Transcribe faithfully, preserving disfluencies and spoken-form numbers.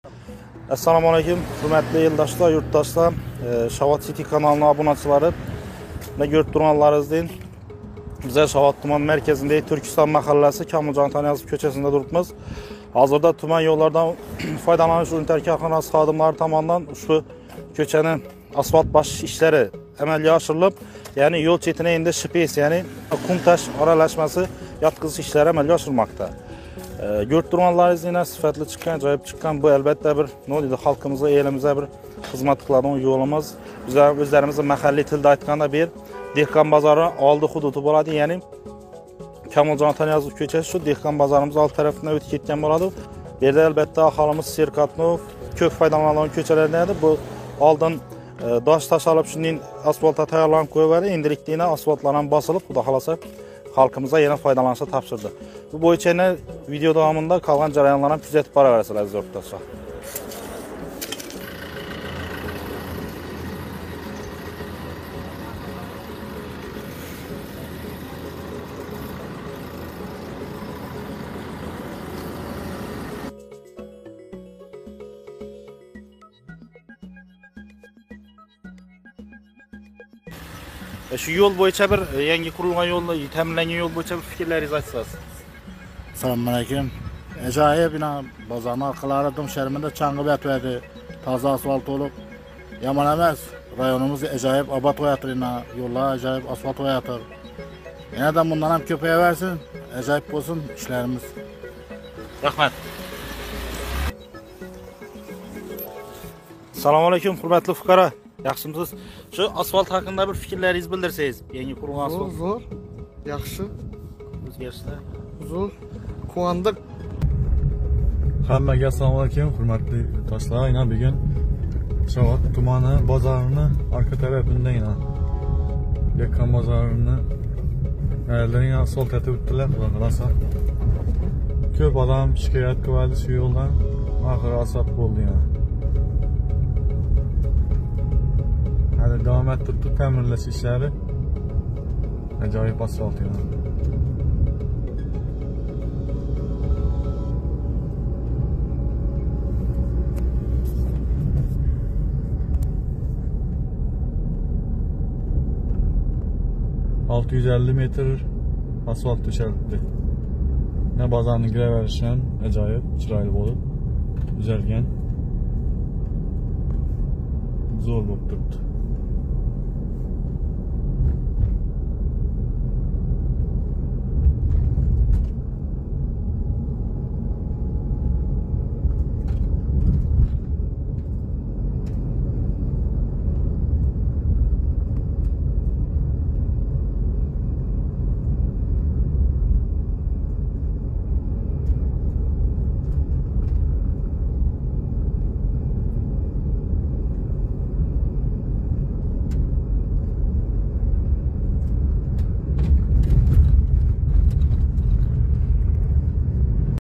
Assalomu alaykum, hurmatli yildoshlar, yurtdoshlar, Shavot City kanalına obunachiları ve ko'rib turganlaringizdek, biz Shavot tuman merkezinde Turkiston mahallasi Kamoljon Taniyazov ko'chasida turibmiz. Hozirda tuman yo'llardan foydalanish üniter korxonasi xodimlari tomonidan ushbu ko'chani asfalt bosish ishlari amalga oshirilib, ya'ni yo'l chetine endi shipes, ya'ni qum tash aralashmasi yotqizish ishlari amalga oshirilmoqda. Ko'rib turganlaringizdek, sifatli chiqqan, ajoyib chiqqan bu albatta bir nima deydi, xalqimizga, elimizga bir xizmat qiladigan yo'limiz. Biz o'zlarimiz mahalliy tilda aytganda bir dehqon bozori oldi hududi bo'ladi, ya'ni Kamoljon Taniyazov ko'chasi shu dehqon bozorimiz old tarafidan o'tib ketgan bo'ladi. Bu yerda albatta aholimiz serqatnov, ko'p foydalanadigan ko'chalardan edi. Bu oldin dosh tashalib shundan asfaltga tayyorlanib qo'yiladi. Endilikda asfaltlar ham bosilib, xudo xolasa xalqimizga yana foydalanishni topshirdi. Bu bo'yicha video davomida qolgan jarayonlarni ham kuzatib boraversiz aziz yurtdoshlar. Şu yo'l bo'yicha bir yangi qurilgan yo'lda, ta'minlangan yo'l bo'yicha bir fikrlaringizni aytsangiz. Assalomu alaykum. Ajoyib bina bozorning orqalari dum sharmida chang'ib yotibdi. Toza asfalt to'lib. Yomon emas. Rayonimiz ajoyib obod qo'yatir, yo'llar ajoyib asfalt qo'yatir. Yana bundan ham ko'payaversin, ajoyib bo'lsin ishlarimiz. Rahmat. Assalomu alaykum, hurmatli fuqaro. Yaxshimisiz? Shu asfalt haqida bir fikrlaringizni bildirsangiz, yangi qurilgan asfalt. Zo'r, yaxshi. O'zgarishlar. Zo'r. Quvondik. Hammaga assalomu alaykum, hurmatli yurtdoshlar. Yana bugun Shavot tumani bozorini orqa tarafida yana dehqon bozorini ayollarning asfalt etib o'tdilar, rosa. Ko'p odam shikoyat qildi shu yo'ldan. Oxiri asfalt bo'ldi yana. Hali davom ettirib ta'mirlash ishlari. Ajoyib asfalt yana. olti yuz ellik metr asfalt to'shalibdi. Ne bozorni giraverishi ham ajoyib, chiroyli bo'lib tuzalgan. Zo'r bo'lib turibdi.